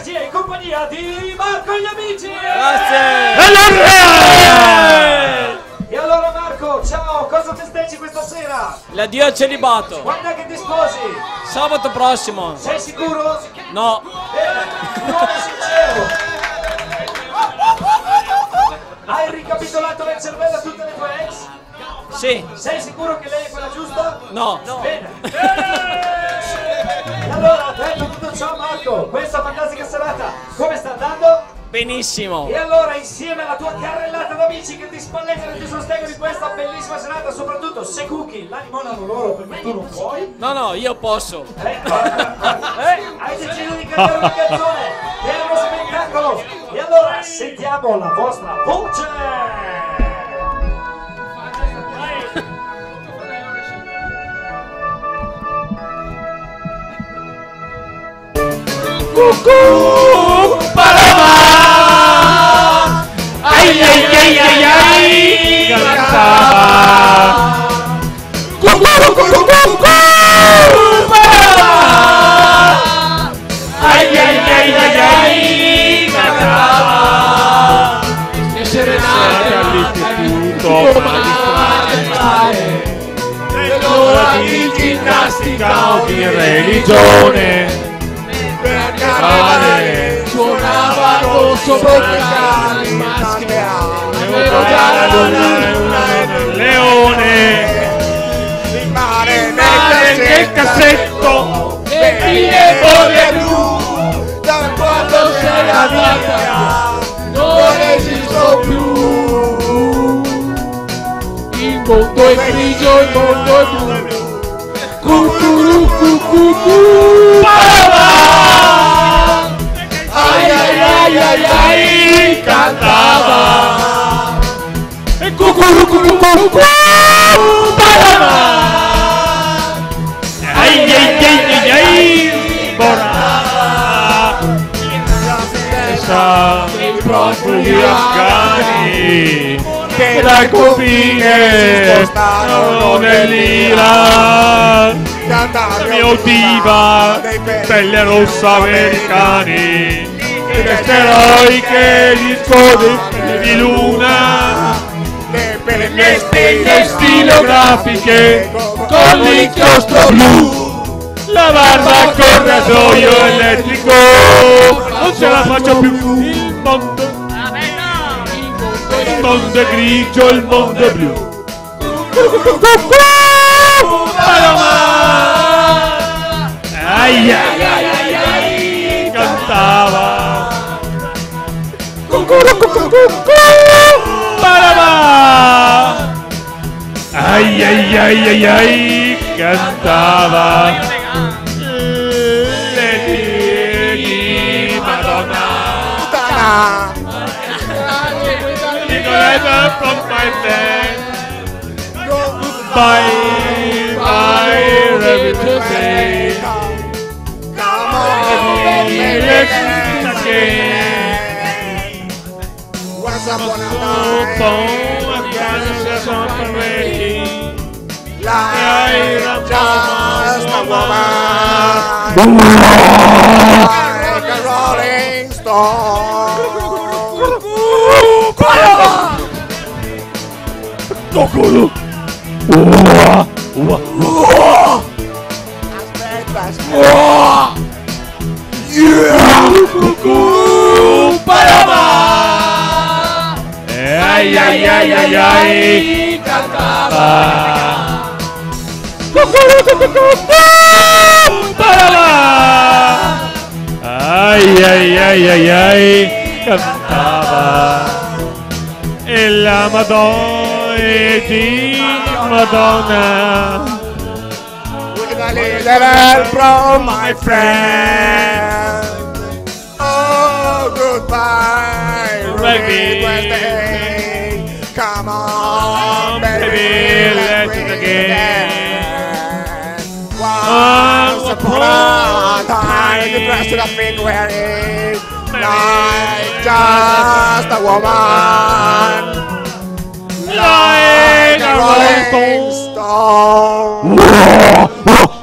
energia in compagnia di Marco e gli amici. Grazie. E allora Marco, ciao, cosa festeggi questa sera? L'addio al celibato. Quando è che ti sposi? Sabato prossimo. Sei sicuro? No. Un uomo sincero. Hai ricapitolato nel cervello tutte le tue ex? Sì. Sei sicuro che lei è quella giusta? No. Bene. E allora, detto tutto ciò Marco, questa fantastica serata come sta andando? Benissimo. E allora insieme alla tua carrellata d'amici che ti spalleggano e ti sostengono in questa bellissima serata, soprattutto se Cookie la limonano loro perché tu non puoi. No, io posso. Hai deciso di cantare una canzone che è uno spettacolo. E allora sentiamo la vostra voce. Cucù Paloma, ai ai ai ai ai, cantava. Cucù Paloma, ai ai ai ai ai, cantava. E serenate all'istituto magistrale, nell'ora di ginnastica o di religione. Per carnevale suonavano sopra i maschere, avevo già la luna e un leone, il mare nel cassetto, e bolle blu, da quando sei andata non esisto più. Il mondo è grigio, il mondo è blu. Ai ai ai ai ai, cantava. E ai ai ai ai ai, borrava. La finestra dei profughi afghani che dal confine spostarono nell'Iran. La mia diva, pelle rossa americani, le eroiche disco di luna, le mie stelle stilografiche con l'inchiostro blu, la barba con rasoio elettrico, non ce la faccio più, il mondo è grigio, il mondo è blu. Ai ai ai ai ai, cantava. Ai ai ai ai ai, cantava. Lady Madonna. Nicoletta from my bed. Goodbye, bye, everything. Come on, again. Once upon a time, I am just a woman, like a rolling stone. Ai ai ai ai ai, cantava. Ai ai ai ai ai, cantava. E la Madonna di Madonna. With a little from my friend. Oh, goodbye, Ruby Wednesday. Come on, baby, let's do it again. Once upon a time, the dress that I've been wearing, like just a woman, like a rolling stone.